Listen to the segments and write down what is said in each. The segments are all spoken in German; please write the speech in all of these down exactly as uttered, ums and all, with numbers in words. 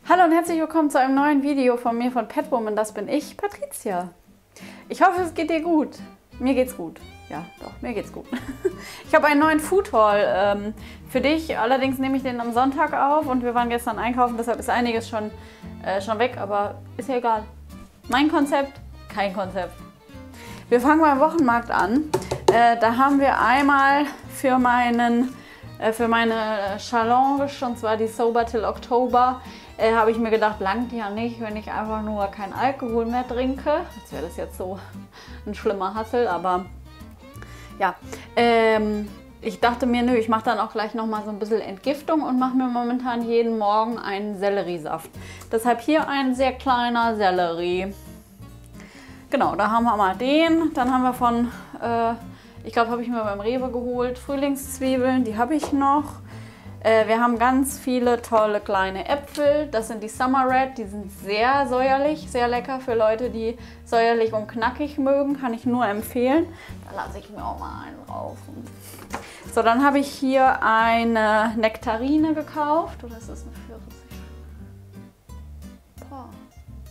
Hallo und herzlich willkommen zu einem neuen Video von mir von Petwoman. Das bin ich, Patricia. Ich hoffe, es geht dir gut. Mir geht's gut. Ja, doch, mir geht's gut. Ich habe einen neuen Food Haul ähm, für dich. Allerdings nehme ich den am Sonntag auf und wir waren gestern einkaufen, deshalb ist einiges schon, äh, schon weg, aber ist ja egal. Mein Konzept, kein Konzept. Wir fangen beim Wochenmarkt an. Äh, da haben wir einmal für meinen äh, für meine Challenge, und zwar die Sober Till Oktober, äh, habe ich mir gedacht, langt ja nicht, wenn ich einfach nur kein Alkohol mehr trinke. Als wäre das jetzt so ein schlimmer Hassel, aber ja. Ähm, ich dachte mir, nö, ich mache dann auch gleich nochmal so ein bisschen Entgiftung und mache mir momentan jeden Morgen einen Selleriesaft. Deshalb hier ein sehr kleiner Sellerie. Genau, da haben wir mal den. Dann haben wir von, äh, ich glaube, habe ich mir beim Rewe geholt, Frühlingszwiebeln, die habe ich noch. Äh, wir haben ganz viele tolle kleine Äpfel. Das sind die Summer Red, die sind sehr säuerlich, sehr lecker für Leute, die säuerlich und knackig mögen. Kann ich nur empfehlen. Da lasse ich mir auch mal einen drauf. So, dann habe ich hier eine Nektarine gekauft. Oder ist das eine Pfirsich? Boah.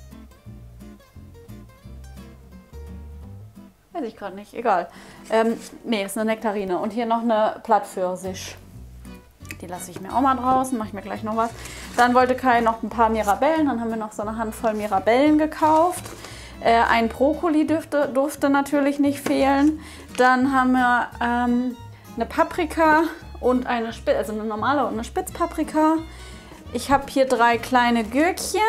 Weiß ich gerade nicht, egal. Ähm, nee, ist eine Nektarine. Und hier noch eine Plattpfirsich. Die lasse ich mir auch mal draußen, mache ich mir gleich noch was. Dann wollte Kai noch ein paar Mirabellen, dann haben wir noch so eine Handvoll Mirabellen gekauft. Äh, ein Brokkoli dürfte, durfte natürlich nicht fehlen. Dann haben wir ähm, eine Paprika und eine Spitz, also eine normale und eine Spitzpaprika. Ich habe hier drei kleine Gürkchen.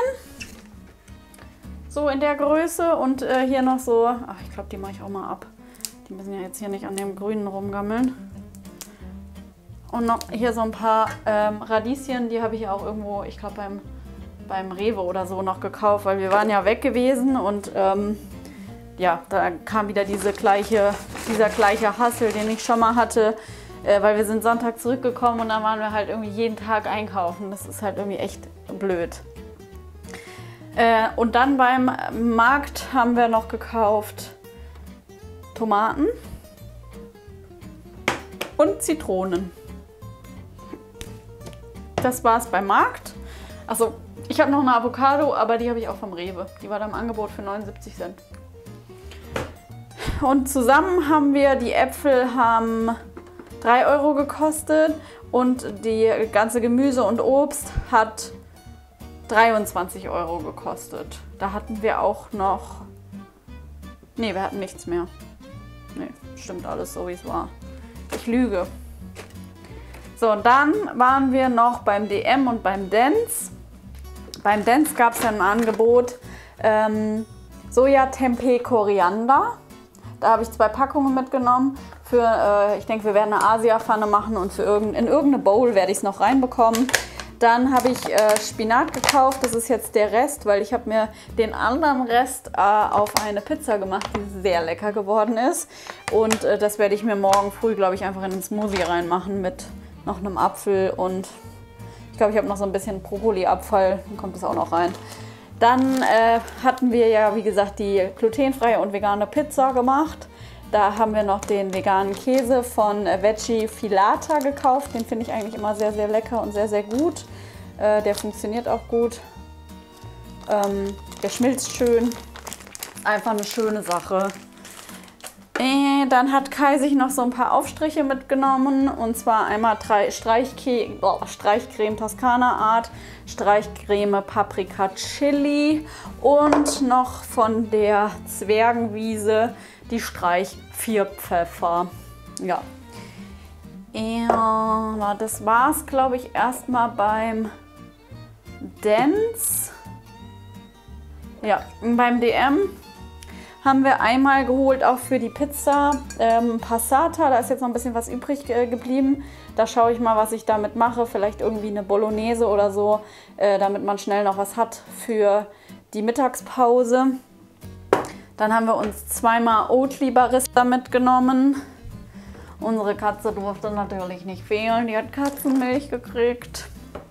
So in der Größe und äh, hier noch so, ach ich glaube, die mache ich auch mal ab. Die müssen ja jetzt hier nicht an dem Grünen rumgammeln. Und noch hier so ein paar ähm, Radieschen, die habe ich auch irgendwo, ich glaube beim, beim Rewe oder so noch gekauft, weil wir waren ja weg gewesen und ähm, ja, da kam wieder diese gleiche, dieser gleiche Hassel, den ich schon mal hatte, äh, weil wir sind Sonntag zurückgekommen und dann waren wir halt irgendwie jeden Tag einkaufen. Das ist halt irgendwie echt blöd. Äh, und dann beim Markt haben wir noch gekauft Tomaten und Zitronen. Das war es beim Markt. Also ich habe noch eine Avocado, aber die habe ich auch vom Rewe. Die war da im Angebot für neunundsiebzig Cent. Und zusammen haben wir, die Äpfel haben drei Euro gekostet und die ganze Gemüse und Obst hat dreiundzwanzig Euro gekostet. Da hatten wir auch noch... Ne, wir hatten nichts mehr. Ne, stimmt alles so, wie es war. Ich lüge. So, und dann waren wir noch beim D M und beim Dents. Beim Dents gab es ja ein Angebot ähm, Soja-Tempeh Koriander. Da habe ich zwei Packungen mitgenommen. Für, äh, ich denke, wir werden eine Asia-Pfanne machen und für irgend, in irgendeine Bowl werde ich es noch reinbekommen. Dann habe ich äh, Spinat gekauft. Das ist jetzt der Rest, weil ich habe mir den anderen Rest äh, auf eine Pizza gemacht, die sehr lecker geworden ist. Und äh, das werde ich mir morgen früh, glaube ich, einfach in den Smoothie reinmachen mit noch einem Apfel und ich glaube, ich habe noch so ein bisschen Brokkoli-Abfall, dann kommt das auch noch rein. Dann äh, hatten wir ja, wie gesagt, die glutenfreie und vegane Pizza gemacht. Da haben wir noch den veganen Käse von äh, Veggie Filata gekauft. Den finde ich eigentlich immer sehr, sehr lecker und sehr, sehr gut. Äh, der funktioniert auch gut. Ähm, der schmilzt schön. Einfach eine schöne Sache. Dann hat Kai sich noch so ein paar Aufstriche mitgenommen und zwar einmal drei Streichcreme, oh, Streichcreme Toskana Art, Streichcreme Paprika Chili und noch von der Zwergenwiese die Streichvierpfeffer. Ja. Ja, das war es, glaube ich, erstmal beim Dents. Ja, beim D M haben wir einmal geholt, auch für die Pizza, ähm, Passata. Da ist jetzt noch ein bisschen was übrig äh, geblieben. Da schaue ich mal, was ich damit mache. Vielleicht irgendwie eine Bolognese oder so, äh, damit man schnell noch was hat für die Mittagspause. Dann haben wir uns zweimal Oatly Barista mitgenommen. Unsere Katze durfte natürlich nicht fehlen. Die hat Katzenmilch gekriegt.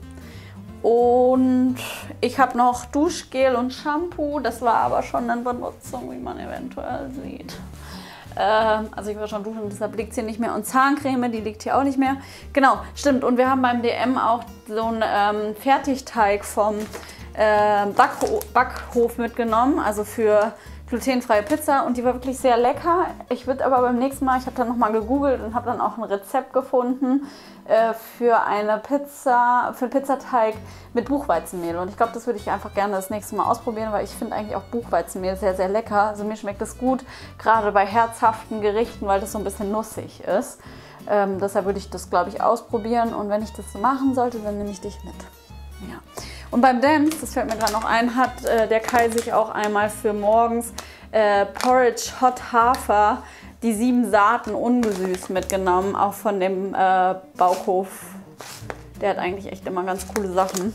Und ich habe noch Duschgel und Shampoo. Das war aber schon in Benutzung, wie man eventuell sieht. Äh, also ich war schon duschen, deshalb liegt es hier nicht mehr. Und Zahncreme, die liegt hier auch nicht mehr. Genau, stimmt. Und wir haben beim D M auch so einen ähm, Fertigteig vom äh, Backho Backhof mitgenommen, also für glutenfreie Pizza, und die war wirklich sehr lecker. Ich würde aber beim nächsten Mal, ich habe dann nochmal gegoogelt und habe dann auch ein Rezept gefunden äh, für eine Pizza, für einen Pizzateig mit Buchweizenmehl, und ich glaube, das würde ich einfach gerne das nächste Mal ausprobieren, weil ich finde eigentlich auch Buchweizenmehl sehr, sehr lecker. Also mir schmeckt das gut, gerade bei herzhaften Gerichten, weil das so ein bisschen nussig ist. Ähm, deshalb würde ich das, glaube ich, ausprobieren, und wenn ich das so machen sollte, dann nehme ich dich mit. Ja. Und beim Dance, das fällt mir gerade noch ein, hat äh, der Kai sich auch einmal für morgens äh, Porridge Hot Hafer, die sieben Saaten ungesüßt mitgenommen, auch von dem äh, Bauhof. Der hat eigentlich echt immer ganz coole Sachen.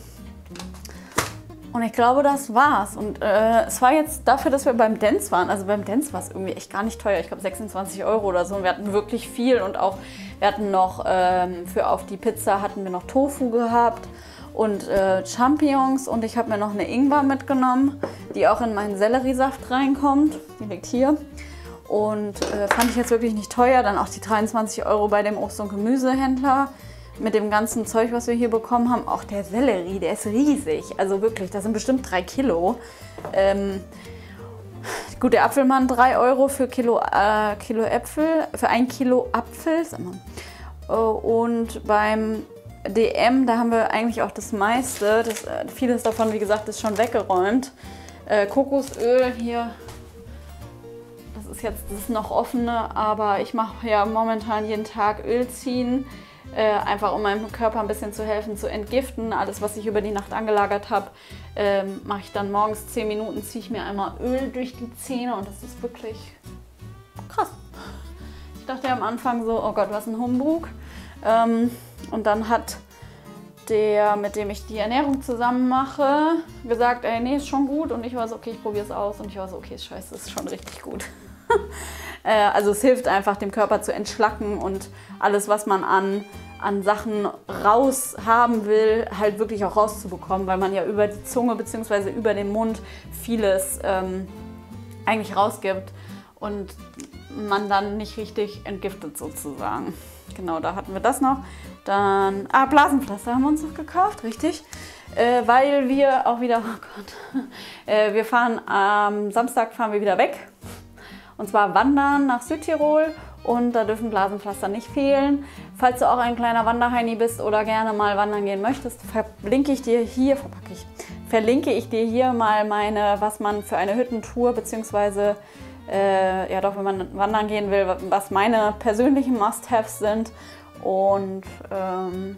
Und ich glaube, das war's. Und äh, es war jetzt dafür, dass wir beim Dance waren. Also beim Dance war es irgendwie echt gar nicht teuer. Ich glaube sechsundzwanzig Euro oder so. Und wir hatten wirklich viel. Und auch, wir hatten noch, ähm, für auf die Pizza hatten wir noch Tofu gehabt und äh, Champignons. Und ich habe mir noch eine Ingwer mitgenommen, die auch in meinen Selleriesaft reinkommt. Die liegt hier. Und äh, fand ich jetzt wirklich nicht teuer. Dann auch die dreiundzwanzig Euro bei dem Obst- und Gemüsehändler. Mit dem ganzen Zeug, was wir hier bekommen haben. Auch der Sellerie, der ist riesig. Also wirklich, das sind bestimmt drei Kilo. Ähm, gut, der Apfelmann drei Euro für Kilo, äh, Kilo Äpfel, für ein Kilo Apfel. Sag mal. Und beim D M, da haben wir eigentlich auch das meiste. Das, äh, vieles davon, wie gesagt, ist schon weggeräumt. Äh, Kokosöl hier. Das ist jetzt das ist noch offene, aber ich mache ja momentan jeden Tag Öl ziehen. Äh, einfach um meinem Körper ein bisschen zu helfen, zu entgiften. Alles, was ich über die Nacht angelagert habe, ähm, mache ich dann morgens zehn Minuten, ziehe ich mir einmal Öl durch die Zähne, und das ist wirklich krass. Ich dachte ja am Anfang so, oh Gott, was ein Humbug. Ähm, und dann hat der, mit dem ich die Ernährung zusammen mache, gesagt, ey, nee, ist schon gut. Und ich war so, okay, ich probiere es aus. Und ich war so, okay, scheiße, ist schon richtig gut. Also es hilft einfach, dem Körper zu entschlacken und alles, was man an, an Sachen raus haben will, halt wirklich auch rauszubekommen, weil man ja über die Zunge bzw. über den Mund vieles ähm, eigentlich rausgibt und man dann nicht richtig entgiftet sozusagen. Genau, da hatten wir das noch. Dann, ah, Blasenpflaster haben wir uns noch gekauft, richtig. Äh, weil wir auch wieder, oh Gott, äh, wir fahren am Samstag fahren wir wieder weg. Und zwar wandern nach Südtirol, und da dürfen Blasenpflaster nicht fehlen. Falls du auch ein kleiner Wanderheini bist oder gerne mal wandern gehen möchtest, verlinke ich dir hier, verpacke ich, verlinke ich dir hier mal meine, was man für eine Hüttentour, beziehungsweise äh, ja doch, wenn man wandern gehen will, was meine persönlichen Must-Haves sind. Und ähm,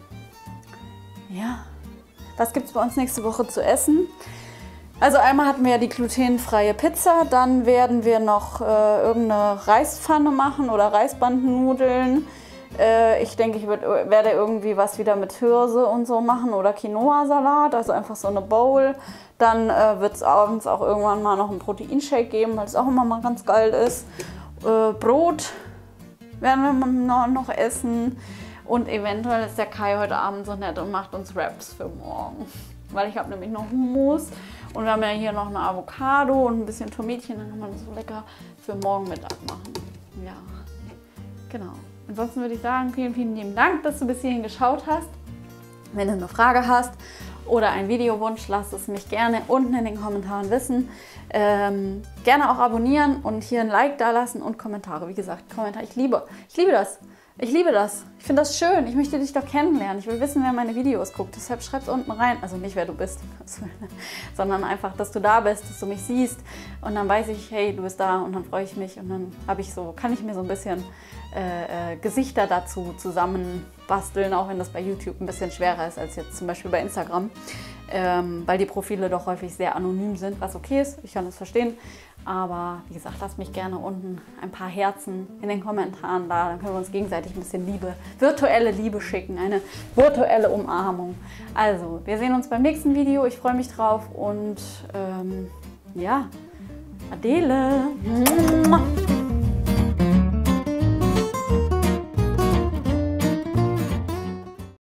ja, was gibt es bei uns nächste Woche zu essen? Also einmal hatten wir ja die glutenfreie Pizza, dann werden wir noch äh, irgendeine Reispfanne machen oder Reisbandennudeln. Äh, ich denke, ich würd, werde irgendwie was wieder mit Hirse und so machen oder Quinoa-Salat, also einfach so eine Bowl. Dann äh, wird es abends auch irgendwann mal noch einen Proteinshake geben, weil es auch immer mal ganz geil ist. Äh, Brot werden wir noch essen, und eventuell ist der Kai heute Abend so nett und macht uns Wraps für morgen. Weil ich habe nämlich noch Hummus und wir haben ja hier noch eine Avocado und ein bisschen Tomätchen, dann kann man das so lecker für morgen Mittag machen. Ja, genau. Ansonsten würde ich sagen, vielen, vielen lieben Dank, dass du bis hierhin geschaut hast. Wenn du eine Frage hast oder einen Videowunsch, lass es mich gerne unten in den Kommentaren wissen. Ähm, gerne auch abonnieren und hier ein Like da lassen und Kommentare. Wie gesagt, Kommentare, ich liebe, ich liebe das. Ich liebe das. Ich finde das schön. Ich möchte dich doch kennenlernen. Ich will wissen, wer meine Videos guckt. Deshalb schreib es unten rein. Also nicht, wer du bist, sondern einfach, dass du da bist, dass du mich siehst. Und dann weiß ich, hey, du bist da, und dann freue ich mich. Und dann habe ich so, kann ich mir so ein bisschen äh, äh, Gesichter dazu zusammenbasteln, auch wenn das bei YouTube ein bisschen schwerer ist als jetzt zum Beispiel bei Instagram. Ähm, weil die Profile doch häufig sehr anonym sind, was okay ist. Ich kann das verstehen. Aber wie gesagt, lasst mich gerne unten ein paar Herzen in den Kommentaren da. Dann können wir uns gegenseitig ein bisschen Liebe, virtuelle Liebe schicken. Eine virtuelle Umarmung. Also, wir sehen uns beim nächsten Video. Ich freue mich drauf. Und ähm, ja, Adele.